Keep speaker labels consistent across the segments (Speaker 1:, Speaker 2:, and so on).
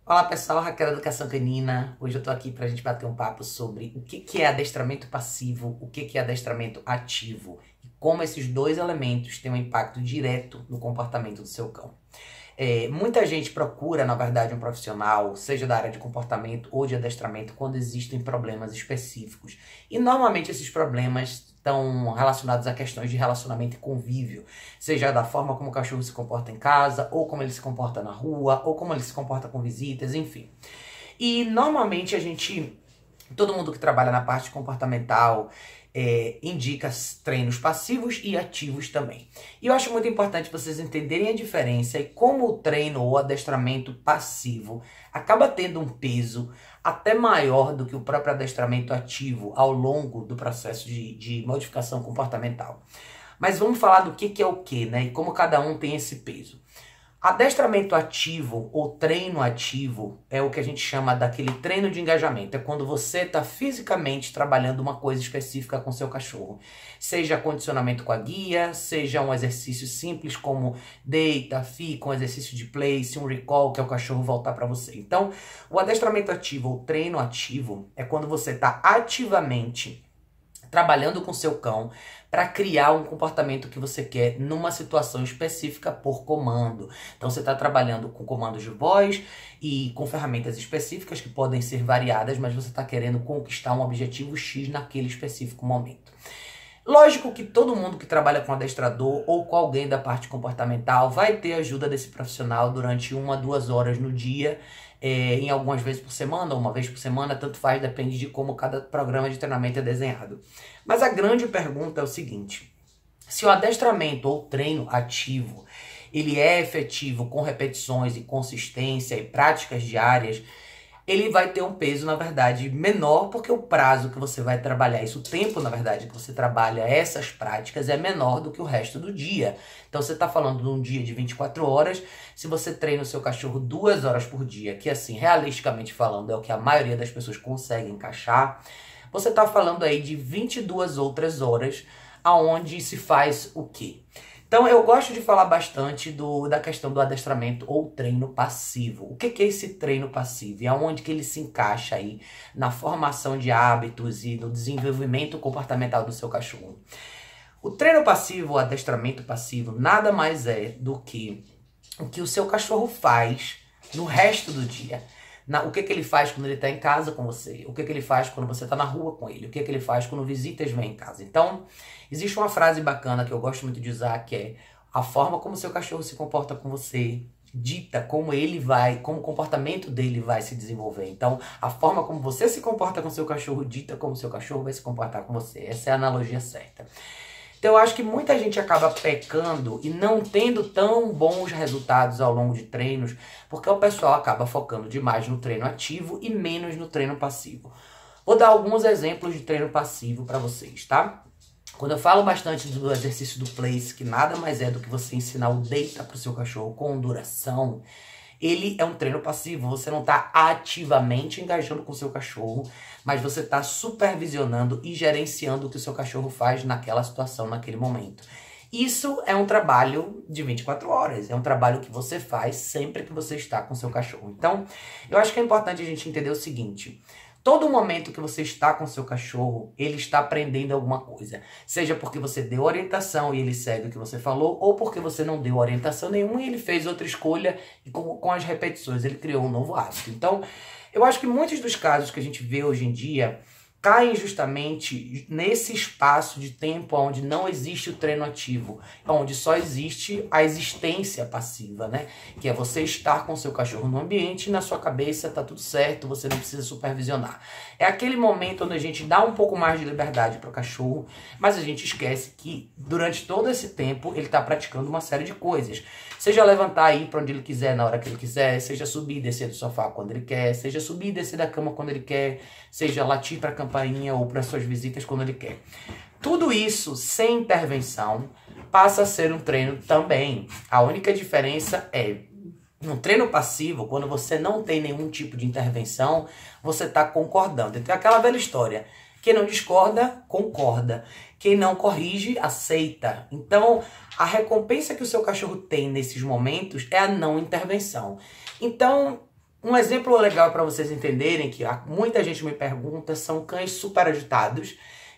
Speaker 1: Olá pessoal, Raquel da Educação Canina. Hoje eu tô aqui pra gente bater um papo sobre o que é adestramento passivo, o que é adestramento ativo e como esses dois elementos têm um impacto direto no comportamento do seu cão. Muita gente procura, na verdade, um profissional, seja da área de comportamento ou de adestramento, quando existem problemas específicos. E normalmente esses problemas estão relacionados a questões de relacionamento e convívio, seja da forma como o cachorro se comporta em casa, ou como ele se comporta na rua, ou como ele se comporta com visitas, enfim. E normalmente todo mundo que trabalha na parte comportamental indica treinos passivos e ativos também. E eu acho muito importante vocês entenderem a diferença e como o treino ou adestramento passivo acaba tendo um peso até maior do que o próprio adestramento ativo ao longo do processo de modificação comportamental. Mas vamos falar do que é o que, né? E como cada um tem esse peso. Adestramento ativo ou treino ativo é o que a gente chama daquele treino de engajamento. É quando você está fisicamente trabalhando uma coisa específica com seu cachorro. Seja condicionamento com a guia, seja um exercício simples como deita, fica, um exercício de place, um recall, que é o cachorro voltar para você. Então, o adestramento ativo ou treino ativo é quando você está ativamente trabalhando com seu cão para criar um comportamento que você quer numa situação específica por comando. Então você está trabalhando com comandos de voz e com ferramentas específicas que podem ser variadas, mas você está querendo conquistar um objetivo X naquele específico momento. Lógico que todo mundo que trabalha com adestrador ou com alguém da parte comportamental vai ter ajuda desse profissional durante 1 a 2 horas no dia, em algumas vezes por semana, ou uma vez por semana, tanto faz, depende de como cada programa de treinamento é desenhado. Mas a grande pergunta é o seguinte: se o adestramento ou treino ativo, ele é efetivo com repetições e consistência e práticas diárias, ele vai ter um peso, na verdade, menor, porque o prazo que você vai trabalhar isso, o tempo, na verdade, que você trabalha essas práticas é menor do que o resto do dia. Então, você está falando de um dia de 24 horas, se você treina o seu cachorro 2 horas por dia, que assim, realisticamente falando, é o que a maioria das pessoas consegue encaixar, você está falando aí de 22 outras horas, aonde se faz o quê? Então, eu gosto de falar bastante da questão do adestramento ou treino passivo. O que é esse treino passivo? E aonde que ele se encaixa aí na formação de hábitos e no desenvolvimento comportamental do seu cachorro? O treino passivo, o adestramento passivo, nada mais é do que o que o seu cachorro faz no resto do dia. O que ele faz quando ele está em casa com você, o que ele faz quando você está na rua com ele, o que ele faz quando visitas vêm em casa. Então, existe uma frase bacana que eu gosto muito de usar, que é: a forma como seu cachorro se comporta com você dita como como o comportamento dele vai se desenvolver. Então, a forma como você se comporta com seu cachorro dita como seu cachorro vai se comportar com você. Essa é a analogia certa. Então eu acho que muita gente acaba pecando e não tendo tão bons resultados ao longo de treinos, porque o pessoal acaba focando demais no treino ativo e menos no treino passivo. Vou dar alguns exemplos de treino passivo para vocês, tá? Quando eu falo bastante do exercício do place, que nada mais é do que você ensinar o deita para o seu cachorro com duração, ele é um treino passivo. Você não está ativamente engajando com o seu cachorro, mas você está supervisionando e gerenciando o que o seu cachorro faz naquela situação, naquele momento. Isso é um trabalho de 24 horas, é um trabalho que você faz sempre que você está com o seu cachorro. Então, eu acho que é importante a gente entender o seguinte: todo momento que você está com seu cachorro, ele está aprendendo alguma coisa. Seja porque você deu orientação e ele segue o que você falou, ou porque você não deu orientação nenhuma e ele fez outra escolha e com as repetições ele criou um novo hábito. Então, eu acho que muitos dos casos que a gente vê hoje em dia caem justamente nesse espaço de tempo onde não existe o treino ativo, onde só existe a existência passiva, né? Que é você estar com seu cachorro no ambiente e na sua cabeça tá tudo certo, você não precisa supervisionar. É aquele momento onde a gente dá um pouco mais de liberdade para o cachorro, mas a gente esquece que durante todo esse tempo ele está praticando uma série de coisas. Seja levantar e ir para onde ele quiser, na hora que ele quiser, seja subir e descer do sofá quando ele quer, seja subir e descer da cama quando ele quer, seja latir para a campainha ou para suas visitas quando ele quer. Tudo isso, sem intervenção, passa a ser um treino também. A única diferença é, no treino passivo, quando você não tem nenhum tipo de intervenção, você está concordando. Então é aquela velha história: quem não discorda, concorda. Quem não corrige, aceita. Então, a recompensa que o seu cachorro tem nesses momentos é a não intervenção. Então, Um exemplo legal para vocês entenderem, que muita gente me pergunta, são cães super agitados,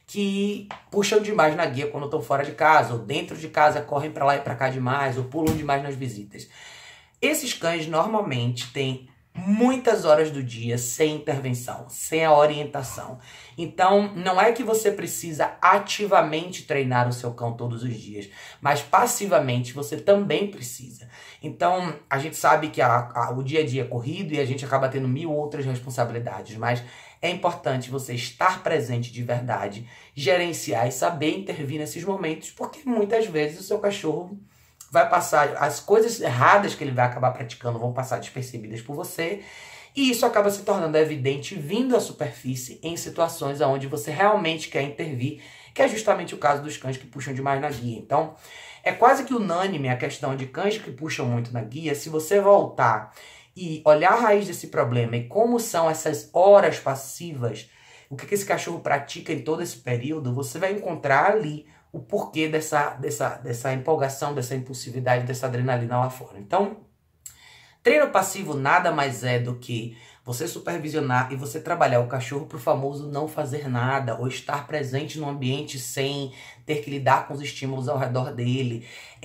Speaker 1: que puxam demais na guia quando estão fora de casa, ou dentro de casa correm para lá e para cá demais, ou pulam demais nas visitas. Esses cães normalmente têm muitas horas do dia sem intervenção, sem a orientação. Então, não é que você precisa ativamente treinar o seu cão todos os dias, mas passivamente você também precisa. Então, a gente sabe que o dia a dia é corrido e a gente acaba tendo 1000 outras responsabilidades, mas é importante você estar presente de verdade, gerenciar e saber intervir nesses momentos, porque muitas vezes o seu cachorro vai passar, as coisas erradas que ele vai acabar praticando vão passar despercebidas por você, e isso acaba se tornando evidente vindo à superfície em situações onde você realmente quer intervir, que é justamente o caso dos cães que puxam demais na guia. Então, é quase que unânime a questão de cães que puxam muito na guia. Se você voltar e olhar a raiz desse problema e como são essas horas passivas, o que esse cachorro pratica em todo esse período, você vai encontrar ali o porquê dessa empolgação, dessa impulsividade, dessa adrenalina lá fora. Então, treino passivo nada mais é do que você supervisionar e você trabalhar o cachorro para o famoso não fazer nada, ou estar presente no ambiente sem ter que lidar com os estímulos ao redor dele,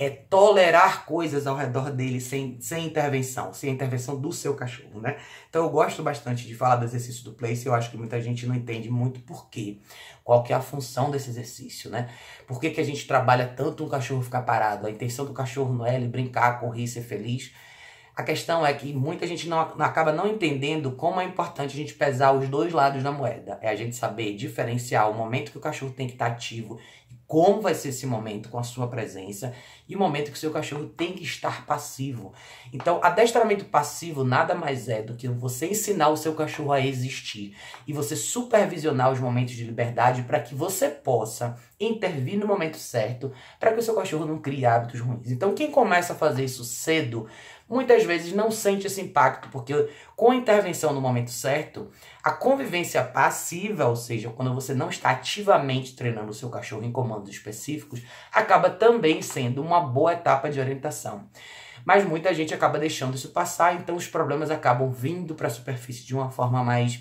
Speaker 1: tolerar coisas ao redor dele sem intervenção, sem a intervenção do seu cachorro, né? Então eu gosto bastante de falar do exercício do place, eu acho que muita gente não entende muito por quê, qual que é a função desse exercício, né? Por que a gente trabalha tanto um cachorro ficar parado? A intenção do cachorro não é ele brincar, correr, ser feliz. A questão é que muita gente acaba não entendendo como é importante a gente pesar os dois lados da moeda. É a gente saber diferenciar o momento que o cachorro tem que estar ativo e como vai ser esse momento com a sua presença e o momento que o seu cachorro tem que estar passivo. Então, adestramento passivo nada mais é do que você ensinar o seu cachorro a existir e você supervisionar os momentos de liberdade para que você possa intervir no momento certo para que o seu cachorro não crie hábitos ruins. Então, quem começa a fazer isso cedo, muitas vezes não sente esse impacto, porque com a intervenção no momento certo, a convivência passiva, ou seja, quando você não está ativamente treinando o seu cachorro em comandos específicos, acaba também sendo uma boa etapa de orientação. Mas muita gente acaba deixando isso passar, então os problemas acabam vindo para a superfície de uma forma mais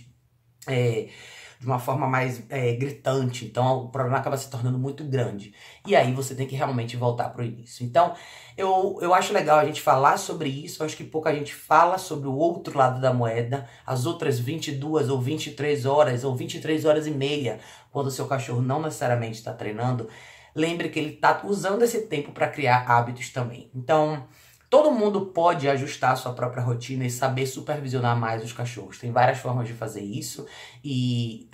Speaker 1: gritante, então o problema acaba se tornando muito grande. E aí você tem que realmente voltar para o início. Então, eu acho legal a gente falar sobre isso, eu acho que pouca gente fala sobre o outro lado da moeda, as outras 22 ou 23 horas, ou 23 horas e meia, quando o seu cachorro não necessariamente está treinando. Lembre que ele está usando esse tempo para criar hábitos também. Então, todo mundo pode ajustar a sua própria rotina e saber supervisionar mais os cachorros. Tem várias formas de fazer isso e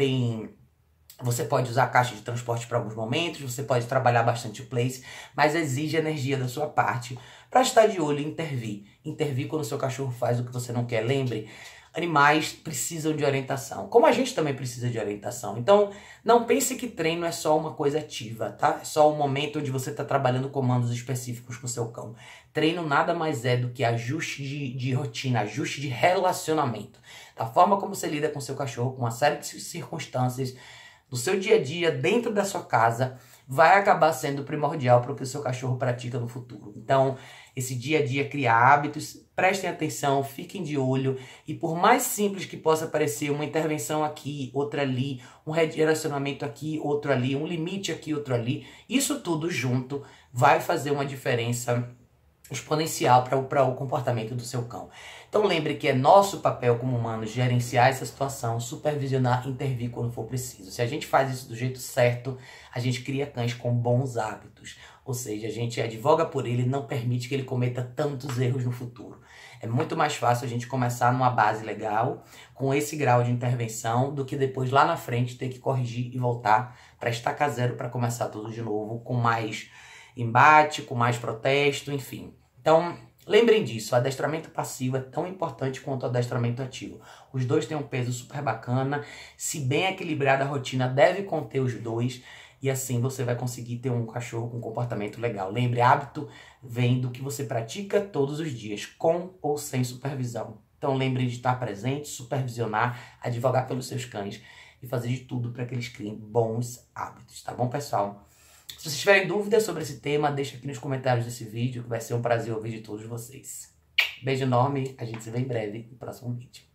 Speaker 1: você pode usar a caixa de transporte para alguns momentos, você pode trabalhar bastante o place, mas exige energia da sua parte para estar de olho e intervir. Intervir quando o seu cachorro faz o que você não quer. Lembre, animais precisam de orientação, como a gente também precisa de orientação. Então, não pense que treino é só uma coisa ativa, tá? É só um momento onde você está trabalhando comandos específicos com o seu cão. Treino nada mais é do que ajuste de rotina, ajuste de relacionamento. Da forma como você lida com o seu cachorro, com uma série de circunstâncias, no seu dia a dia, dentro da sua casa, vai acabar sendo primordial para o que o seu cachorro pratica no futuro. Então, esse dia a dia cria hábitos, prestem atenção, fiquem de olho, e por mais simples que possa parecer, uma intervenção aqui, outra ali, um redirecionamento aqui, outro ali, um limite aqui, outro ali, isso tudo junto vai fazer uma diferença exponencial para o comportamento do seu cão. Então lembre que é nosso papel como humanos gerenciar essa situação, supervisionar, intervir quando for preciso. Se a gente faz isso do jeito certo, a gente cria cães com bons hábitos. Ou seja, a gente advoga por ele e não permite que ele cometa tantos erros no futuro. É muito mais fácil a gente começar numa base legal, com esse grau de intervenção, do que depois lá na frente ter que corrigir e voltar para estaca zero para começar tudo de novo, com mais embate, com mais protesto, enfim. Então, lembrem disso, o adestramento passivo é tão importante quanto o adestramento ativo. Os dois têm um peso super bacana, se bem equilibrada a rotina deve conter os dois, e assim você vai conseguir ter um cachorro com um comportamento legal. Lembre, hábito vem do que você pratica todos os dias, com ou sem supervisão. Então lembre de estar presente, supervisionar, advogar pelos seus cães e fazer de tudo para que eles criem bons hábitos, tá bom, pessoal? Se vocês tiverem dúvidas sobre esse tema, deixa aqui nos comentários desse vídeo, que vai ser um prazer ouvir de todos vocês. Beijo enorme, a gente se vê em breve no próximo vídeo.